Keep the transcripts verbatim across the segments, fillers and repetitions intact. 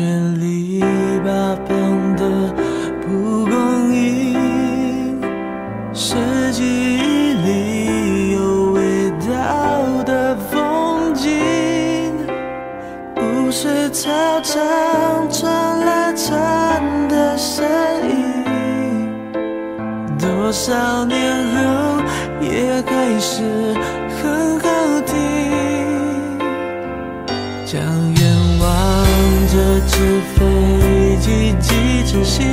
绚丽八方的蒲公英，是记忆里有味道的风景，不是操场传来蝉的声音，多少年后也还是很好听。将愿望这只飞机寄成信，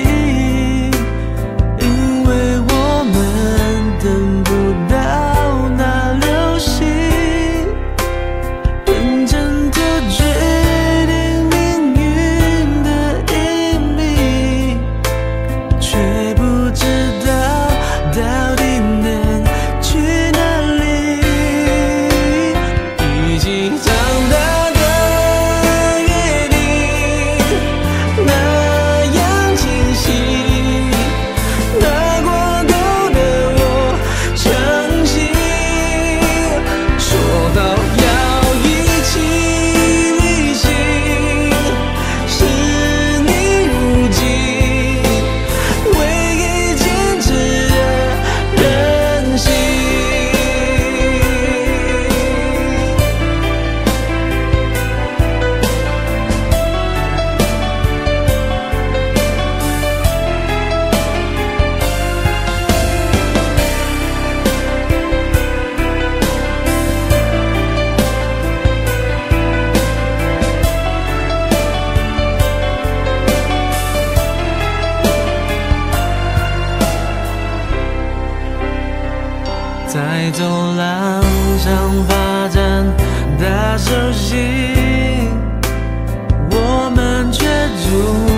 因为我们等不到那流星，认真的决定命运的隐秘，却不知道到底能去哪里。已经长大在走廊上发展大手心，我们却注